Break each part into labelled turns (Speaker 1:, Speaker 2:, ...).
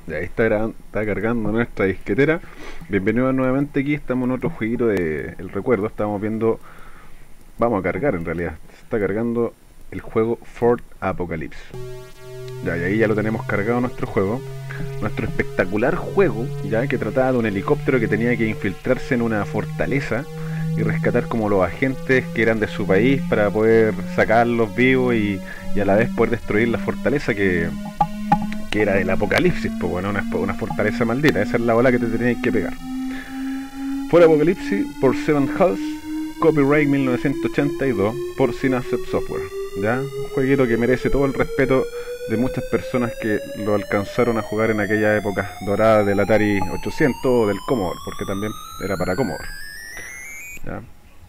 Speaker 1: Ya ahí está cargando nuestra disquetera. Bienvenidos nuevamente aquí, estamos en otro jueguito de El Recuerdo. Estamos viendo, vamos a cargar en realidad. Se está cargando el juego Fort Apocalypse. Ya, y ahí ya lo tenemos cargado nuestro juego. Nuestro espectacular juego, ya que trataba de un helicóptero que tenía que infiltrarse en una fortaleza y rescatar como los agentes que eran de su país para poder sacarlos vivos y a la vez poder destruir la fortaleza que era del apocalipsis, pues bueno, una fortaleza maldita. Esa es la ola que te tenías que pegar. Fue el Apocalipsis por Seven Hulls, copyright 1982 por Synapse Software. ¿Ya? Un jueguito que merece todo el respeto de muchas personas que lo alcanzaron a jugar en aquella época dorada del Atari 800 o del Commodore, porque también era para Commodore. ¿Ya?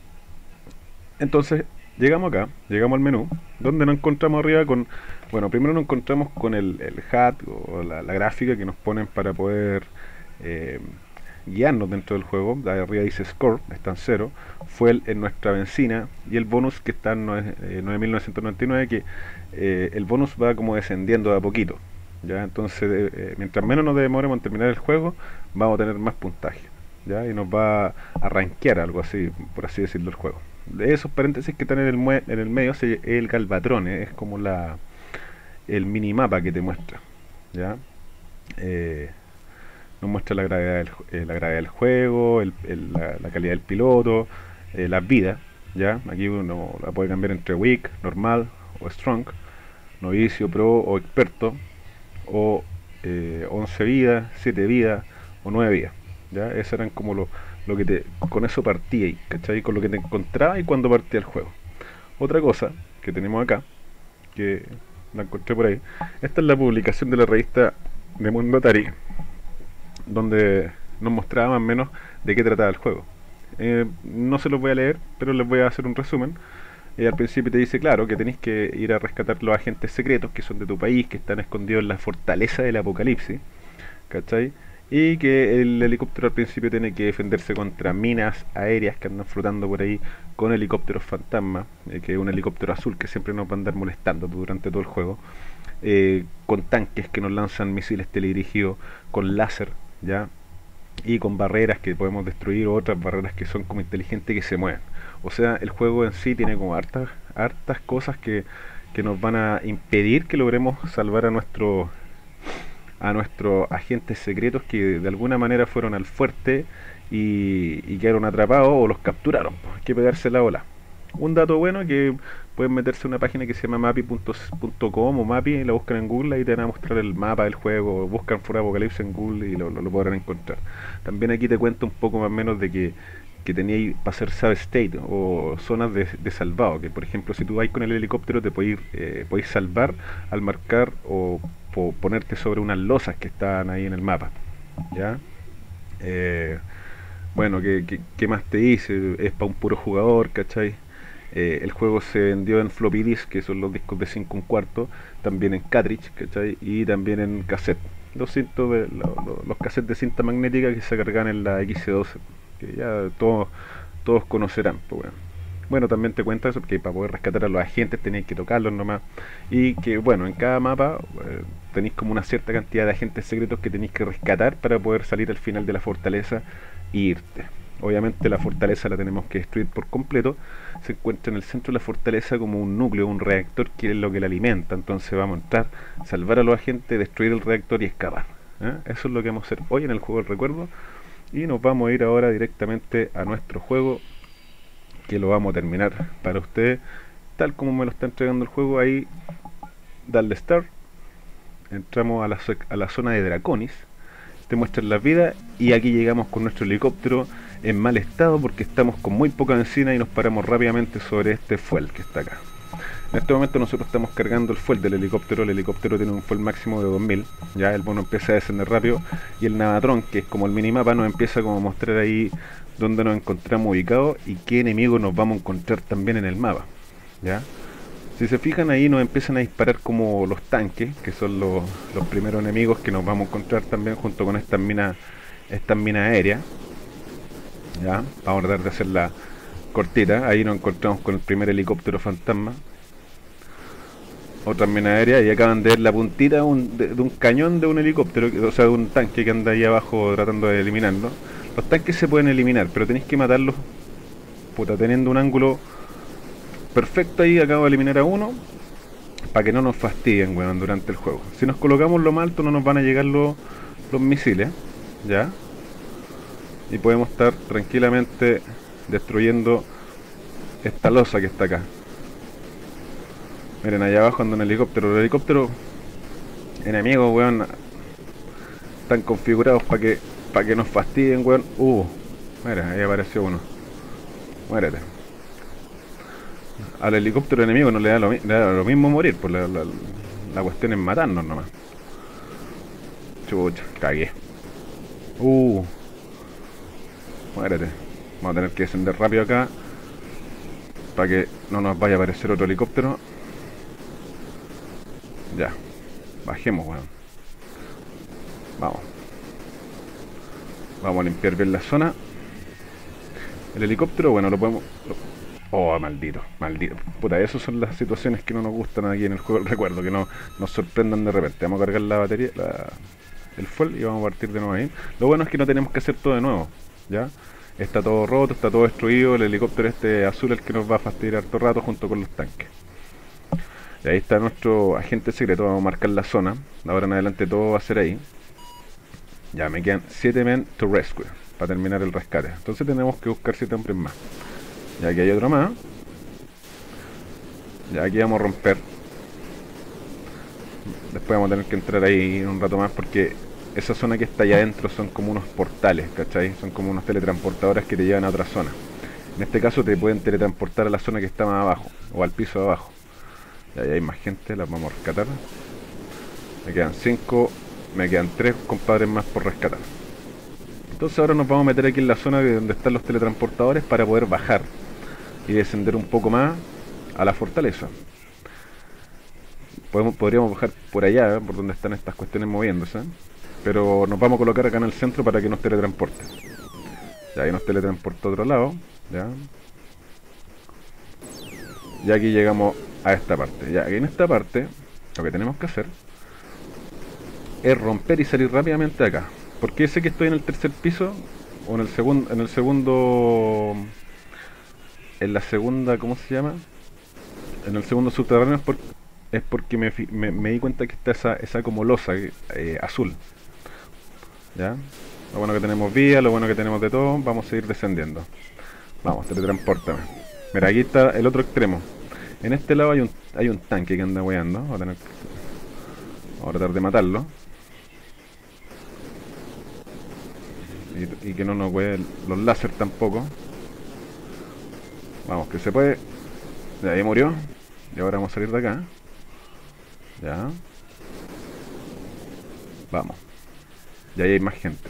Speaker 1: Entonces, llegamos acá, llegamos al menú, donde nos encontramos arriba con, bueno, primero nos encontramos con el HUD o la gráfica que nos ponen para poder eh, guiarnos dentro del juego. De arriba dice Score, está en 0, fuel en nuestra benzina, y el bonus que está en 9.999, que el bonus va como descendiendo de a poquito. ¿Ya? Entonces, mientras menos nos demoremos en terminar el juego, vamos a tener más puntaje. ¿Ya? Y nos va a rankear, algo así, por así decirlo, el juego. De esos paréntesis que están en el medio, el galvatrón, es como el minimapa que te muestra. ¿Ya? Eh, Nos muestra la gravedad del juego, la calidad del piloto, las vidas. ¿Ya? Aquí uno la puede cambiar entre weak, normal o strong, novicio, pro o experto, o 11 vidas, 7 vidas o 9 vidas. ¿Ya? Eso eran como lo que con eso partía, ¿cachai? Con lo que te encontraba y cuando partía el juego. Otra cosa que tenemos acá, que la encontré por ahí, esta es la publicación de la revista de Mundo Atari, donde nos mostraba más o menos de qué trataba el juego. No se los voy a leer, pero les voy a hacer un resumen. Al principio te dice, claro, que tenéis que ir a rescatar los agentes secretos que son de tu país, que están escondidos en la fortaleza del apocalipsis, ¿cachai? Y que el helicóptero al principio tiene que defenderse contra minas aéreas que andan flotando por ahí, con helicópteros fantasma, que es un helicóptero azul que siempre nos va a andar molestando durante todo el juego, con tanques que nos lanzan misiles teledirigidos, con láser, ¿ya? Y con barreras que podemos destruir, o otras barreras que son como inteligentes que se mueven. O sea, el juego en sí tiene como hartas cosas que nos van a impedir que logremos salvar a nuestros agentes secretos que de alguna manera fueron al fuerte y quedaron atrapados o los capturaron. Hay que pegarse la ola. Un dato bueno que pueden meterse a una página que se llama mapi.com o mapi, y la buscan en Google, y te van a mostrar el mapa del juego, o buscan For Apocalypse en Google y lo podrán encontrar. También aquí te cuento un poco más o menos de que teníais para hacer save state o zonas de salvado, que por ejemplo si tú vais con el helicóptero te podéis salvar al marcar o ponerte sobre unas losas que están ahí en el mapa. ¿Ya? Bueno, ¿qué más te dice? Es para un puro jugador, ¿cachai? El juego se vendió en floppy disk, que son los discos de 5 1/4, también en cartridge, ¿cachai? Y también en cassette. Los cassettes de cinta magnética que se cargan en la X12, que ya todos conocerán, pues bueno. Bueno, también te cuenta eso, que para poder rescatar a los agentes tenéis que tocarlos nomás. Y que, bueno, en cada mapa tenéis como una cierta cantidad de agentes secretos que tenéis que rescatar para poder salir al final de la fortaleza e irte. Obviamente la fortaleza la tenemos que destruir por completo. Se encuentra en el centro de la fortaleza como un núcleo, un reactor que es lo que la alimenta. Entonces vamos a entrar, salvar a los agentes, destruir el reactor y escapar. Eso es lo que vamos a hacer hoy en el juego del recuerdo. Y nos vamos a ir ahora directamente a nuestro juego, que lo vamos a terminar para ustedes tal como me lo está entregando el juego. Ahí darle start, entramos a la zona de Draconis, te muestran las vidas, y aquí llegamos con nuestro helicóptero en mal estado porque estamos con muy poca benzina y nos paramos rápidamente sobre este fuel que está acá. En este momento nosotros estamos cargando el fuel del helicóptero. El helicóptero tiene un fuel máximo de 2000. Ya el bono empieza a descender rápido, y el Navatron, que es como el minimapa, nos empieza como a mostrar ahí dónde nos encontramos ubicados y qué enemigos nos vamos a encontrar también en el mapa. ¿Ya? Si se fijan, ahí nos empiezan a disparar como los tanques, que son los primeros enemigos que nos vamos a encontrar también junto con estas minas aéreas. ¿Ya? Vamos a tratar de hacerla cortita. Ahí nos encontramos con el primer helicóptero fantasma. otras minas aéreas y acaban de ver la puntita de un cañón de un helicóptero, o sea, de un tanque que anda ahí abajo tratando de eliminarlo. Los tanques se pueden eliminar, pero tenéis que matarlos, puta, teniendo un ángulo perfecto ahí. Acabo de eliminar a uno, para que no nos fastidien, weón, durante el juego. Si nos colocamos lo más alto no nos van a llegar los misiles, ¿ya? Y podemos estar tranquilamente destruyendo esta losa que está acá. Miren, allá abajo anda un helicóptero. Los helicópteros enemigos, weón, están configurados para que nos fastidien, weón. Mira, ahí apareció uno. Muérete. Al helicóptero enemigo no le da lo mismo morir, pues la cuestión es matarnos nomás. Chucha, cagué. Muérete. Vamos a tener que descender rápido acá para que no nos vaya a aparecer otro helicóptero. Ya, bajemos, weón. Vamos a limpiar bien la zona. El helicóptero, bueno, lo podemos... Oh, maldito. Puta, esas son las situaciones que no nos gustan aquí en el juego. Recuerdo que no nos sorprendan de repente. Vamos a cargar la batería, el fuel, y vamos a partir de nuevo ahí. Lo bueno es que no tenemos que hacer todo de nuevo, ¿ya? Está todo roto, está todo destruido. El helicóptero este azul es el que nos va a fastidiar harto rato junto con los tanques. Y ahí está nuestro agente secreto. Vamos a marcar la zona. De ahora en adelante todo va a ser ahí. Ya, me quedan 7 men to rescue para terminar el rescate. Entonces tenemos que buscar 7 hombres más. Ya, aquí hay otro más. Ya, aquí vamos a romper. Después vamos a tener que entrar ahí un rato más, porque esa zona que está allá adentro son como unos portales, ¿cachai? Son como unos teletransportadores que te llevan a otra zona. En este caso te pueden teletransportar a la zona que está más abajo, o al piso de abajo. Ya, ahí hay más gente, las vamos a rescatar. Me quedan 5, me quedan 3 compadres más por rescatar. Entonces ahora nos vamos a meter aquí en la zona de donde están los teletransportadores para poder bajar y descender un poco más a la fortaleza. Podríamos bajar por allá, por donde están estas cuestiones moviéndose, pero nos vamos a colocar acá en el centro para que nos teletransporte. Ya, ahí nos teletransporta a otro lado, ya. Y aquí llegamos a esta parte. Ya, aquí en esta parte lo que tenemos que hacer es romper y salir rápidamente de acá. Porque sé que estoy en el tercer piso, o en el segundo, en la segunda, ¿cómo se llama? En el segundo subterráneo es porque me di cuenta que está esa como losa azul. ¿Ya? Lo bueno que tenemos vía, lo bueno que tenemos de todo. Vamos a seguir descendiendo. Vamos, teletransportame. Mira, aquí está el otro extremo. En este lado hay un tanque que anda weando. Vamos a tratar de matarlo. Y que no nos wee los láser tampoco. Vamos, que se puede. Ya, ahí murió. Y ahora vamos a salir de acá. Ya. Vamos. Y ahí hay más gente.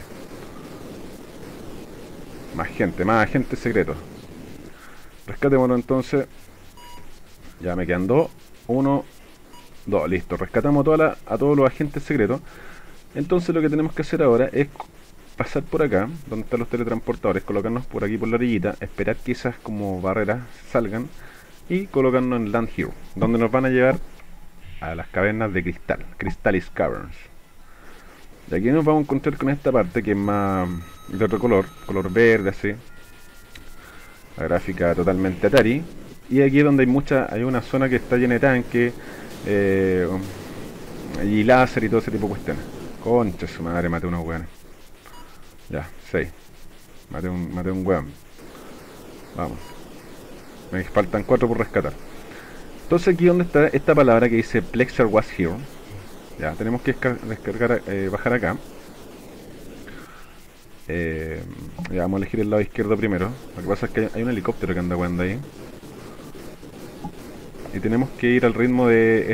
Speaker 1: Más agentes secretos. Rescatémoslo entonces. Ya me quedan 2. 1, 2. Listo. Rescatamos a todos los agentes secretos. Entonces lo que tenemos que hacer ahora es pasar por acá, donde están los teletransportadores, colocarnos por aquí por la orillita, esperar que esas como barreras salgan y colocarnos en Land Here, donde nos van a llevar a las cavernas de cristal, Crystalis Caverns. Y aquí nos vamos a encontrar con esta parte que es más de otro color verde así. La gráfica totalmente Atari. Y aquí es donde hay una zona que está llena de tanques y láser y todo ese tipo de cuestiones. Concha su madre, maté unos weones. Ya, 6. Maté un weón. Vamos. Me faltan 4 por rescatar. Entonces aquí donde está esta palabra que dice Plexar was here. Ya, tenemos que descargar, bajar acá. Ya, vamos a elegir el lado izquierdo primero. Lo que pasa es que hay un helicóptero que anda weando ahí. Y tenemos que ir al ritmo de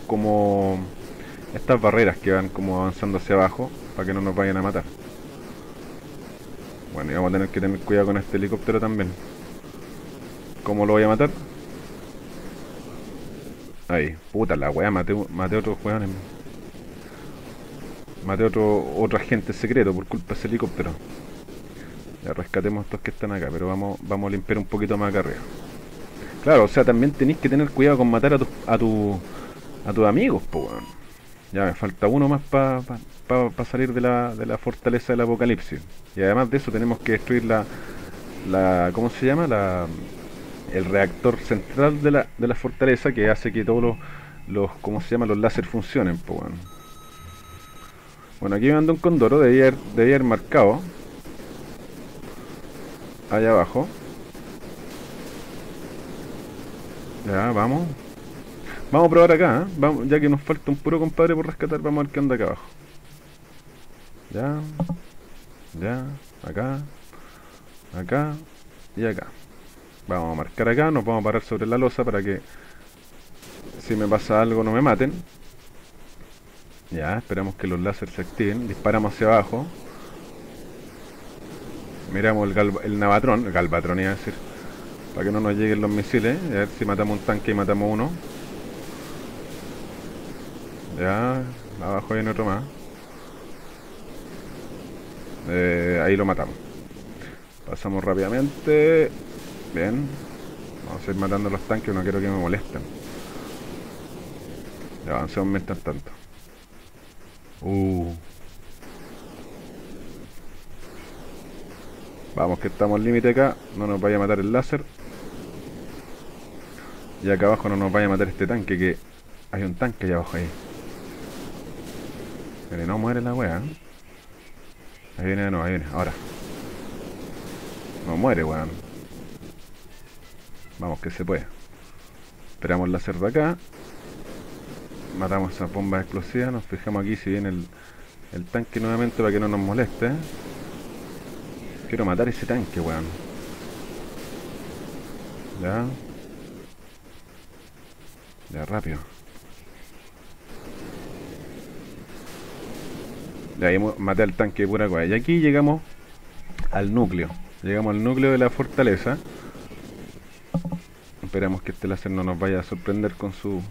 Speaker 1: estas barreras que van como avanzando hacia abajo, para que no nos vayan a matar. Bueno, y vamos a tener que tener cuidado con este helicóptero también. ¿Cómo lo voy a matar? Ahí, puta la wea, maté otros weones. Maté otro agente secreto por culpa de ese helicóptero. Ya rescatemos estos que están acá, pero vamos a limpiar un poquito más acá arriba. Claro, o sea, también tenéis que tener cuidado con matar a tus amigos, pues, weón. Ya me falta uno más para salir de la fortaleza del apocalipsis. Y además de eso tenemos que destruir ¿cómo se llama? El reactor central de la fortaleza que hace que todos ¿cómo se llama? Los láser funcionen, pues, bueno. Bueno, aquí me mandó un Condoro, debía haber marcado. Allá abajo. Ya, vamos. Vamos a probar acá, ¿eh? Vamos, ya que nos falta un puro compadre por rescatar, vamos a ver qué anda acá abajo. Ya, ya, acá, acá y acá. Vamos a marcar acá, nos vamos a parar sobre la losa para que si me pasa algo no me maten. Ya, esperamos que los láseres se activen. Disparamos hacia abajo. Miramos el Galvatron iba a decir, para que no nos lleguen los misiles. A ver si matamos un tanque y matamos uno. Ya, abajo viene otro más. Ahí lo matamos. Pasamos rápidamente. Bien. Vamos a ir matando los tanques, no quiero que me molesten. Ya avancemos mientras tanto. Vamos que estamos al límite acá. No nos vaya a matar el láser. Y acá abajo no nos vaya a matar este tanque, que hay un tanque allá abajo ahí. Pero no muere la wea, ¿eh? Ahí viene, no, ahí viene, ahora. No muere, weón. Vamos que se puede. Esperamos el láser de acá. Matamos esas bombas explosivas. Nos fijamos aquí si viene el tanque nuevamente para que no nos moleste. Quiero matar ese tanque, weón. Ya. Ya, rápido. Ya, ahí maté al tanque de pura weá. Y aquí llegamos al núcleo. Llegamos al núcleo de la fortaleza. Esperamos que este láser no nos vaya a sorprender con su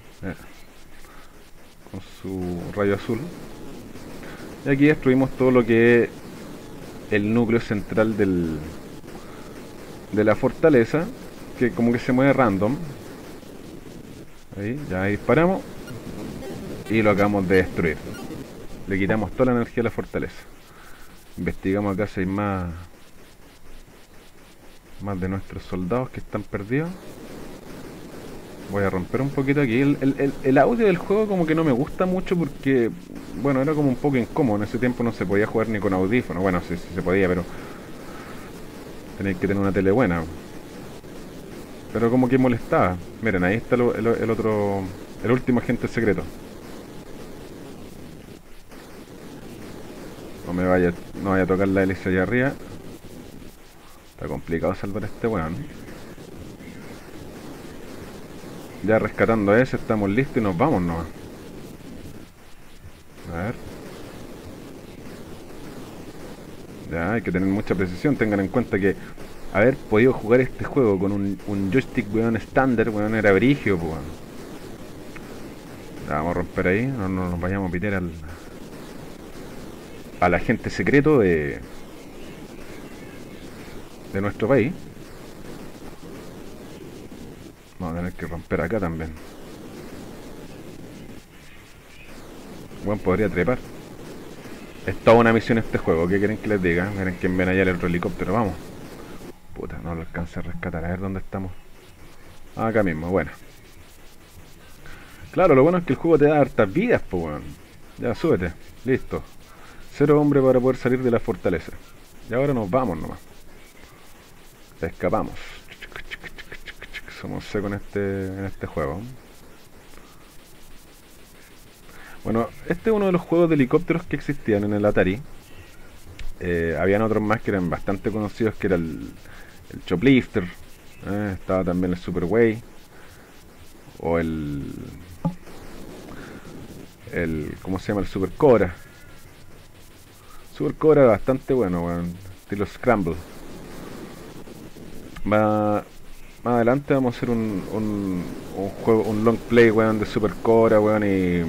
Speaker 1: rayo azul. Y aquí destruimos todo lo que es el núcleo central de la fortaleza, que como que se mueve random. Ahí, ya disparamos y lo acabamos de destruir. Le quitamos toda la energía a la fortaleza. Investigamos acá si hay más de nuestros soldados que están perdidos. Voy a romper un poquito aquí. El audio del juego como que no me gusta mucho porque, bueno, era como un poco incómodo. En ese tiempo no se podía jugar ni con audífono. Bueno, sí se podía, pero tenéis que tener una tele buena. Pero como que molestaba. Miren, ahí está el último agente secreto. No vaya a tocar la hélice allá arriba. Está complicado salvar a este weón. Ya rescatando a ese, estamos listos y nos vamos nomás. A ver. Ya, hay que tener mucha precisión. Tengan en cuenta que haber podido jugar este juego con un joystick, weón, estándar, weón, era brigio, pues, weón. Ya, vamos a romper ahí. No nos vayamos a pitear al agente secreto de nuestro país. Vamos a tener que romper acá también. Bueno, podría trepar. Es toda una misión este juego. ¿Qué quieren que les diga? Miren quién ven allá el otro helicóptero. Vamos. Puta, no lo alcancé a rescatar. A ver dónde estamos. Acá mismo, bueno. Claro, lo bueno es que el juego te da hartas vidas, pues, weón. Ya, súbete. Listo. 0 hombre para poder salir de la fortaleza. Y ahora nos vamos nomás. Escapamos. Somos secos en este juego. Bueno, este es uno de los juegos de helicópteros que existían en el Atari. Habían otros más que eran bastante conocidos, que era el Choplifter. Estaba también el Superway. O ¿cómo se llama? El Super Cobra. Super Cobra era bastante bueno, weón. Estilo Scramble. Más adelante vamos a hacer un juego, un long play, weón, de Super Cobra, weón,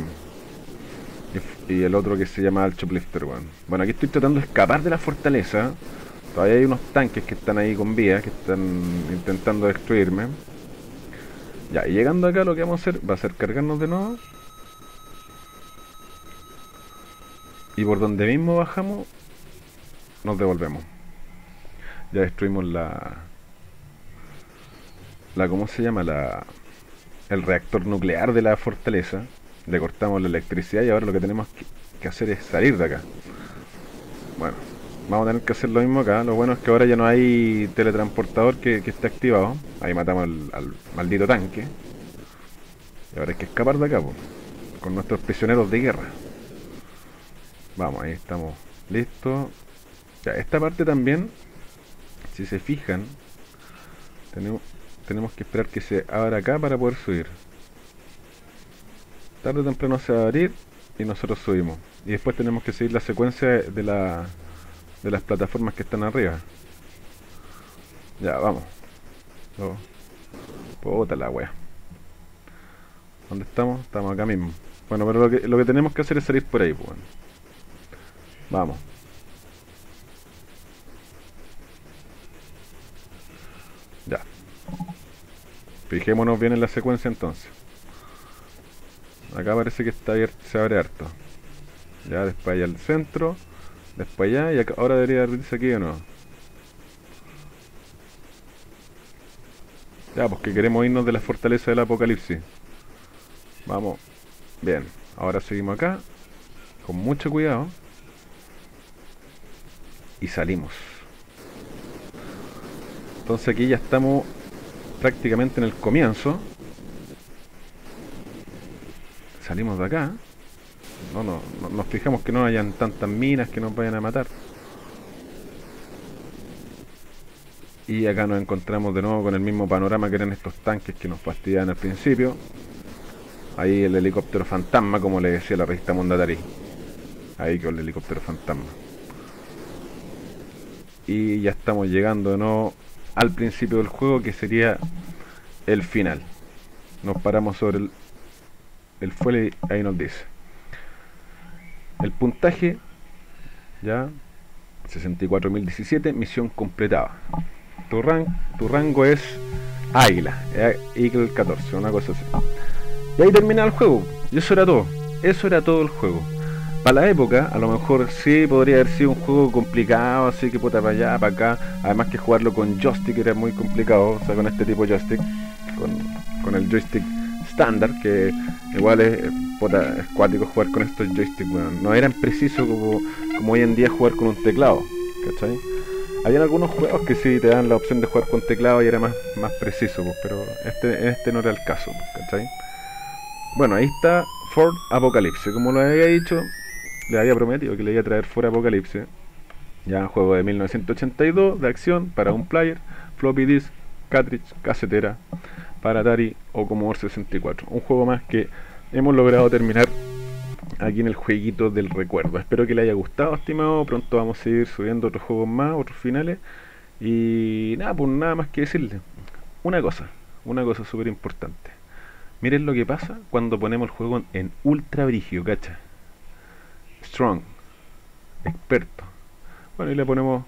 Speaker 1: y el otro que se llama el Choplifter, weón. Bueno, aquí estoy tratando de escapar de la fortaleza. Todavía hay unos tanques que están ahí con vías, que están intentando destruirme. Ya, y llegando acá lo que vamos a hacer va a ser cargarnos de nuevo Y por donde mismo bajamos, nos devolvemos. Ya destruimos ¿cómo se llama? El reactor nuclear de la fortaleza. Le cortamos la electricidad y ahora lo que tenemos que hacer es salir de acá. Bueno, vamos a tener que hacer lo mismo acá. Lo bueno es que ahora ya no hay teletransportador que esté activado. Ahí matamos al maldito tanque. Y ahora hay que escapar de acá, con nuestros prisioneros de guerra. Vamos, ahí estamos listos. Ya, esta parte también, si se fijan, tenemos que esperar que se abra acá para poder subir. Tarde o temprano se va a abrir y nosotros subimos. Y después tenemos que seguir la secuencia de las plataformas que están arriba. Ya, vamos. Puta la wea. ¿Dónde estamos? Estamos acá mismo. Bueno, pero lo que tenemos que hacer es salir por ahí, pues. Vamos. Ya. Fijémonos bien en la secuencia entonces. Acá parece que está abierto, se abre harto. Ya, después allá al centro. Después allá y acá, ahora debería abrirse aquí o no. Ya, pues que queremos irnos de la fortaleza del apocalipsis. Vamos. Bien, ahora seguimos acá. Con mucho cuidado. Y salimos. Entonces aquí ya estamos prácticamente en el comienzo. Salimos de acá. No nos fijamos que no hayan tantas minas que nos vayan a matar. Y acá nos encontramos de nuevo con el mismo panorama que eran estos tanques que nos fastidiaban al principio. Ahí el helicóptero fantasma, como le decía la revista Mondadori. Ahí con el helicóptero fantasma. Y ya estamos llegando de nuevo al principio del juego, que sería el final. Nos paramos sobre el fuelle y ahí nos dice el puntaje, ya 64.017, misión completada. Tu rango es Águila, Eagle 14, una cosa así. Y ahí termina el juego. Y eso era todo. Eso era todo el juego. Para la época, a lo mejor sí podría haber sido un juego complicado, así que puta para allá, para acá. Además que jugarlo con joystick era muy complicado, o sea, con este tipo de joystick, con el joystick estándar, que igual es cuático jugar con estos joysticks, bueno, no eran precisos como hoy en día jugar con un teclado, ¿cachai? Habían algunos juegos que sí te dan la opción de jugar con teclado y era más preciso, pues, pero este no era el caso, ¿cachai? Bueno, ahí está Ford Apocalypse, como lo había dicho, le había prometido que le iba a traer Ford Apocalypse. Ya, juego de 1982 de acción para un player, floppy disk, cartridge, casetera, para Atari o Commodore 64. Un juego más que hemos logrado terminar aquí en el jueguito del recuerdo. Espero que le haya gustado, estimado. Pronto vamos a seguir subiendo otros juegos más, otros finales. Y nada, pues nada más que decirle. Una cosa súper importante. Miren lo que pasa cuando ponemos el juego en ultra brígido, ¿cacha? Strong, experto. Bueno, y le ponemos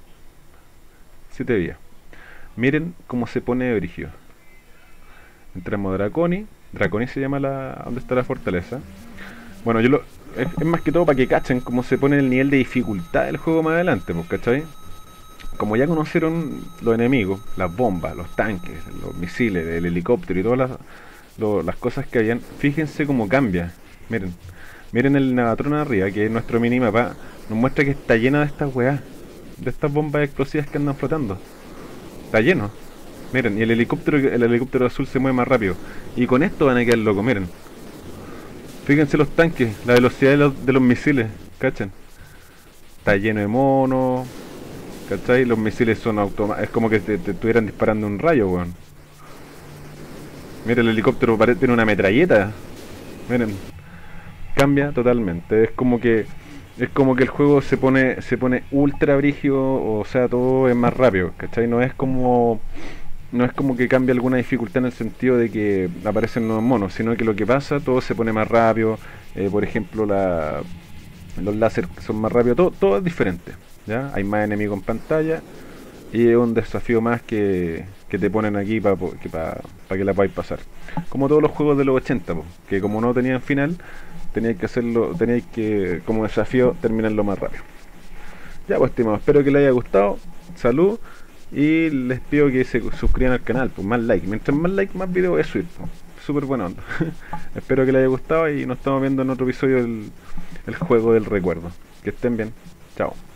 Speaker 1: 7 días. Miren cómo se pone brígido. Entramos a Draconi. Draconi se llama donde está la fortaleza. Bueno, es más que todo para que cachen cómo se pone el nivel de dificultad del juego más adelante, pues, ¿cachai? Como ya conocieron los enemigos, las bombas, los tanques, los misiles, el helicóptero y todas las cosas que habían, fíjense cómo cambia. Miren el Navatron arriba, que es nuestro minimapa, nos muestra que está lleno de estas weas, de estas bombas explosivas que andan flotando. Está lleno. Miren, y el helicóptero azul se mueve más rápido. Y con esto van a quedar locos, miren. Fíjense los tanques, la velocidad de los misiles, ¿cachan? Está lleno de monos, ¿cachai? Los misiles son automáticos, es como que te estuvieran disparando un rayo, weón. Miren, el helicóptero tiene una metralleta. Miren, cambia totalmente. Es como que el juego se pone ultra brígido, o sea, todo es más rápido, ¿cachai? No es como que cambia alguna dificultad en el sentido de que aparecen nuevos monos, sino que lo que pasa, todo se pone más rápido. Por ejemplo, los láser son más rápidos, todo es diferente, ¿ya? Hay más enemigos en pantalla y es un desafío más que que te ponen aquí para que la podáis pasar. Como todos los juegos de los 80, po, que como no tenían final, teníais que hacerlo, teníais que, como desafío, terminarlo más rápido. Ya pues, estimados, espero que les haya gustado. Salud. Y les pido que se suscriban al canal, pues más like. Mientras más like, más videos voy a subir. Pues. Súper buena onda. Espero que les haya gustado y nos estamos viendo en otro episodio del el juego del recuerdo. Que estén bien. Chao.